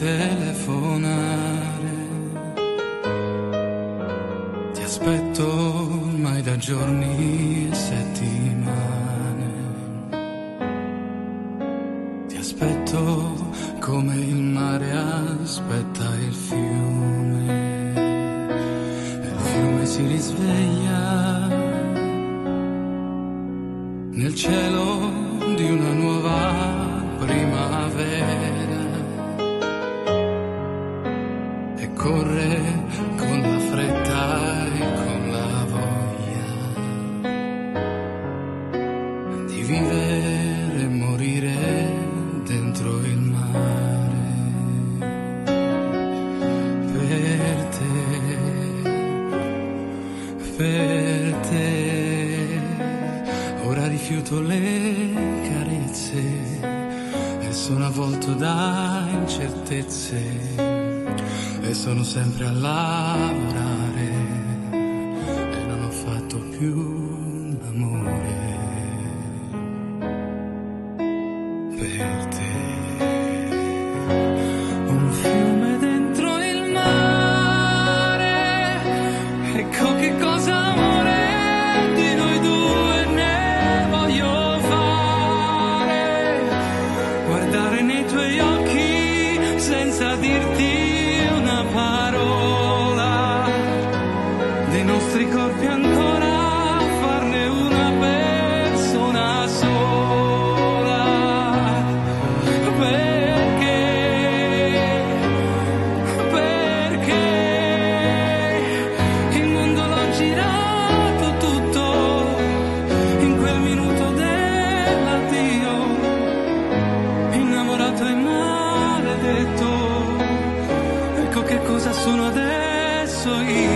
telefonare. Ti aspetto ormai da giorni e settimane. Ti aspetto come il mare aspetta il fiume. E il fiume si risveglia nel cielo di una nuova primavera. Corre con la fretta e con la voglia di vivere e morire dentro il mare. Per te, ora rifiuto le carezze e sono avvolto da incertezze. E sono sempre a lavorare e non ho fatto più l'amore per te. Un fiume dentro il mare, ecco che cosa amore di noi due ne voglio fare. Guardare nei tuoi occhi senza dirti parola, dei nostri corpi ancora farne una persona sola. Perché il mondo l'ho girato tutto in quel minuto dell'addio, innamorato e maledetto. Ecco che cosa sono adesso io.